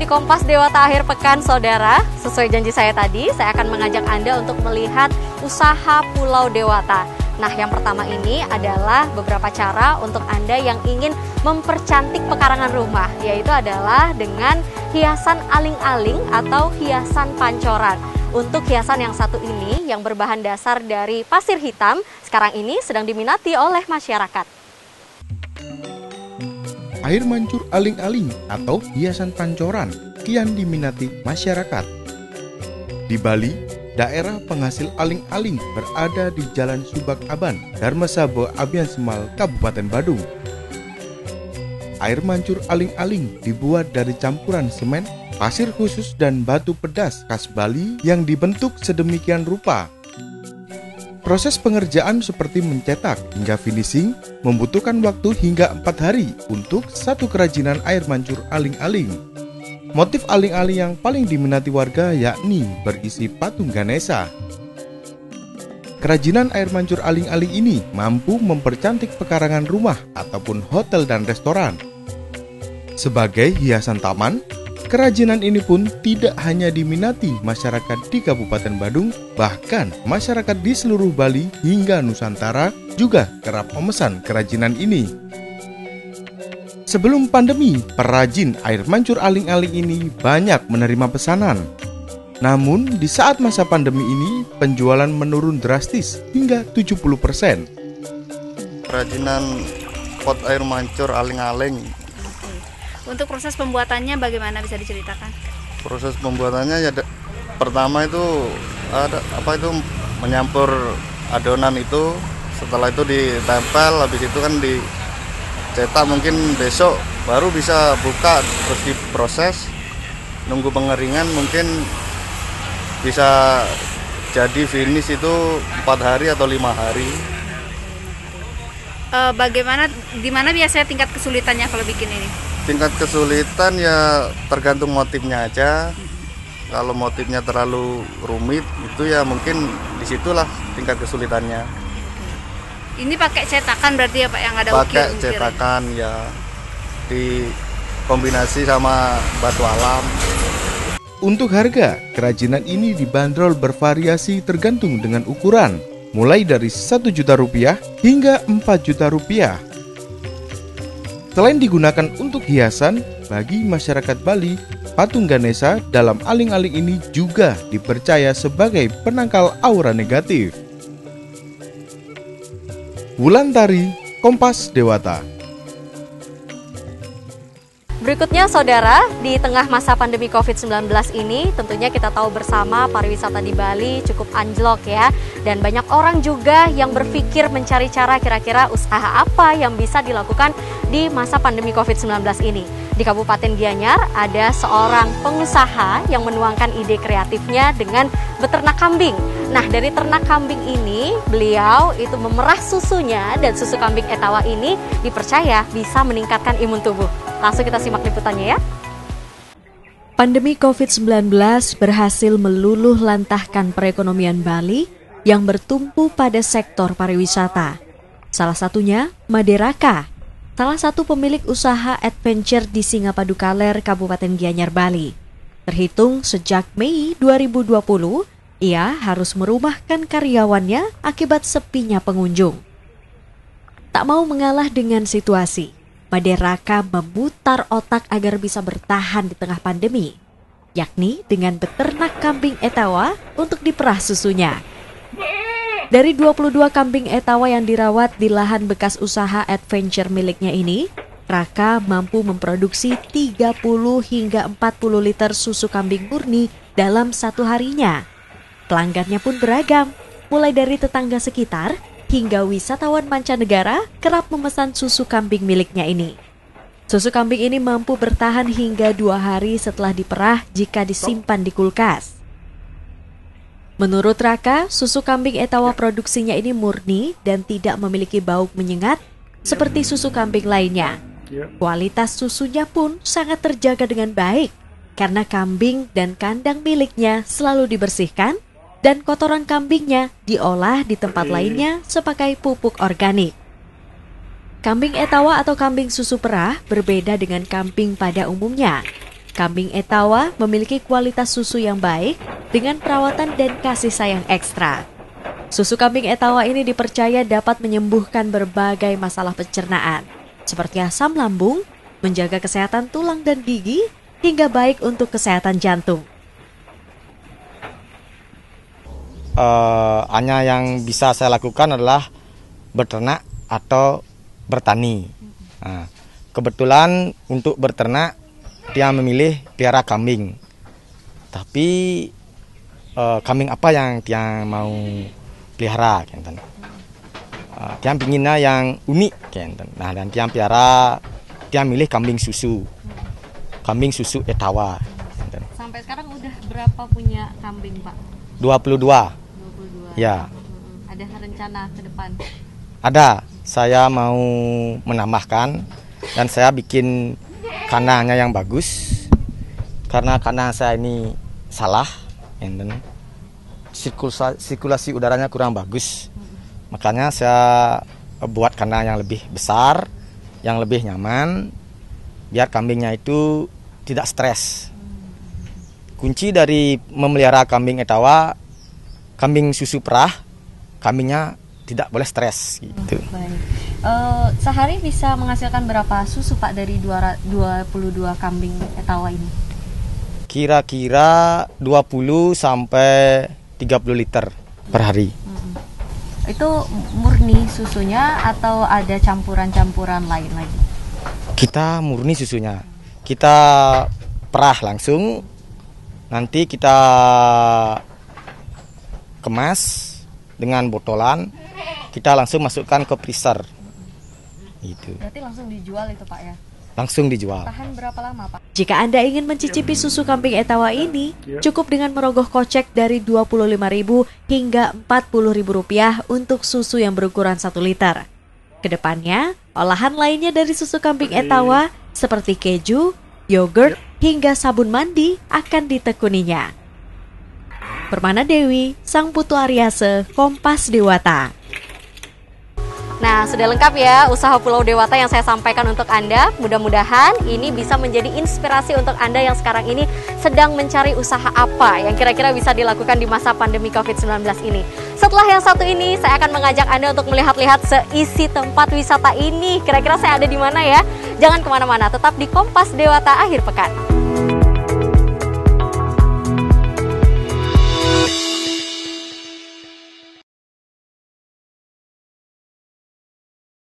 Kompas Dewata akhir pekan, saudara. Sesuai janji saya tadi, saya akan mengajak Anda untuk melihat usaha Pulau Dewata. Nah, yang pertama ini adalah beberapa cara untuk Anda yang ingin mempercantik pekarangan rumah, yaitu adalah dengan hiasan aling-aling atau hiasan pancoran. Untuk hiasan yang satu ini, yang berbahan dasar dari pasir hitam, sekarang ini sedang diminati oleh masyarakat. Air mancur aling-aling atau hiasan pancoran kian diminati masyarakat. Di Bali, daerah penghasil aling-aling berada di Jalan Subak Aban, Darmasabo, Abian Semal, Kabupaten Badung. Air mancur aling-aling dibuat dari campuran semen, pasir khusus dan batu pedas khas Bali yang dibentuk sedemikian rupa. Proses pengerjaan seperti mencetak hingga finishing membutuhkan waktu hingga 4 hari untuk satu kerajinan air mancur aling-aling. Motif aling-aling yang paling diminati warga yakni berisi patung Ganesha. Kerajinan air mancur aling-aling ini mampu mempercantik pekarangan rumah ataupun hotel dan restoran. Sebagai hiasan taman, kerajinan ini pun tidak hanya diminati masyarakat di Kabupaten Badung, bahkan masyarakat di seluruh Bali hingga Nusantara juga kerap memesan kerajinan ini. Sebelum pandemi, perajin air mancur aling-aling ini banyak menerima pesanan. Namun, di saat masa pandemi ini, penjualan menurun drastis hingga 70%. Kerajinan pot air mancur aling-aling. Untuk proses pembuatannya bagaimana, bisa diceritakan? Proses pembuatannya ya pertama itu menyampur adonan itu, setelah itu ditempel, habis itu kan dicetak, mungkin besok baru bisa buka, terus diproses, nunggu pengeringan, mungkin bisa jadi finish itu 4 hari atau 5 hari. Di mana biasanya tingkat kesulitannya kalau bikin ini? Tingkat kesulitan ya tergantung motifnya aja. Kalau motifnya terlalu rumit itu ya mungkin disitulah tingkat kesulitannya. Ini pakai cetakan berarti ya Pak, yang ada ukir? Pakai cetakan ya, dikombinasi sama batu alam. Untuk harga, kerajinan ini dibanderol bervariasi tergantung dengan ukuran, mulai dari Rp1.000.000 hingga Rp4.000.000. Selain digunakan untuk hiasan, bagi masyarakat Bali, patung Ganesha dalam aling-aling ini juga dipercaya sebagai penangkal aura negatif. Wulandari, Kompas Dewata. Berikutnya, saudara, di tengah masa pandemi COVID-19 ini, tentunya kita tahu bersama pariwisata di Bali cukup anjlok ya. Dan banyak orang juga yang berpikir mencari cara kira-kira usaha apa yang bisa dilakukan di masa pandemi COVID-19 ini. Di Kabupaten Gianyar ada seorang pengusaha yang menuangkan ide kreatifnya dengan beternak kambing. Nah, dari ternak kambing ini, beliau itu memerah susunya, dan susu kambing etawa ini dipercaya bisa meningkatkan imun tubuh. Langsung kita simak liputannya ya. Pandemi COVID-19 berhasil meluluh lantahkan perekonomian Bali yang bertumpu pada sektor pariwisata. Salah satunya Maderaka, salah satu pemilik usaha adventure di Singapadu Kaler, Kabupaten Gianyar, Bali. Terhitung sejak Mei 2020, ia harus merumahkan karyawannya akibat sepinya pengunjung. Tak mau mengalah dengan situasi, Maderaka memutar otak agar bisa bertahan di tengah pandemi, yakni dengan beternak kambing etawa untuk diperah susunya. Dari 22 kambing etawa yang dirawat di lahan bekas usaha adventure miliknya ini, Raka mampu memproduksi 30 hingga 40 liter susu kambing murni dalam satu harinya. Pelanggannya pun beragam, mulai dari tetangga sekitar hingga wisatawan mancanegara kerap memesan susu kambing miliknya ini. Susu kambing ini mampu bertahan hingga 2 hari setelah diperah jika disimpan di kulkas. Menurut Raka, susu kambing etawa produksinya ini murni dan tidak memiliki bau menyengat seperti susu kambing lainnya. Kualitas susunya pun sangat terjaga dengan baik karena kambing dan kandang miliknya selalu dibersihkan dan kotoran kambingnya diolah di tempat lainnya sebagai pupuk organik. Kambing etawa atau kambing susu perah berbeda dengan kambing pada umumnya. Kambing Etawa memiliki kualitas susu yang baik dengan perawatan dan kasih sayang ekstra. Susu kambing Etawa ini dipercaya dapat menyembuhkan berbagai masalah pencernaan, seperti asam lambung, menjaga kesehatan tulang dan gigi, hingga baik untuk kesehatan jantung. Hanya yang bisa saya lakukan adalah berternak atau bertani. Nah, kebetulan untuk berternak dia memilih piara kambing. Tapi kambing apa yang dia mau pelihara, dia pinginnya yang unik, nah dan dia piara, dia milih kambing susu Etawa. Sampai sekarang udah berapa punya kambing, Pak? 22. Ya. Ada rencana ke depan? Ada, saya mau menambahkan dan saya bikin kandangnya yang bagus. Karena kandang saya ini salah, sirkulasi udaranya kurang bagus. Makanya saya buat kandang yang lebih besar, yang lebih nyaman, biar kambingnya itu tidak stres. Kunci dari memelihara kambing Etawa, kambing susu perah, kambingnya tidak boleh stres gitu. Baik. Sehari bisa menghasilkan berapa susu, Pak, dari 22 kambing Etawa ini? Kira-kira 20 sampai 30 liter per hari. Itu murni susunya atau ada campuran-campuran lain lagi? Kita murni susunya. Kita perah langsung. Nanti kita kemas dengan botolan. Kita langsung masukkan ke freezer. Gitu. Berarti langsung dijual itu, Pak, ya? Langsung dijual. Tahan berapa lama, Pak? Jika Anda ingin mencicipi susu kambing Etawa ini, cukup dengan merogoh kocek dari Rp25.000 hingga Rp40.000 untuk susu yang berukuran 1 liter. Kedepannya, olahan lainnya dari susu kambing Etawa seperti keju, yogurt, hingga sabun mandi akan ditekuninya. Permana Dewi, Sang Putu Aryase, Kompas Dewata. Nah, sudah lengkap ya usaha Pulau Dewata yang saya sampaikan untuk Anda. Mudah-mudahan ini bisa menjadi inspirasi untuk Anda yang sekarang ini sedang mencari usaha apa yang kira-kira bisa dilakukan di masa pandemi COVID-19 ini. Setelah yang satu ini, saya akan mengajak Anda untuk melihat-lihat seisi tempat wisata ini. Kira-kira saya ada di mana ya? Jangan kemana-mana, tetap di Kompas Dewata akhir pekan.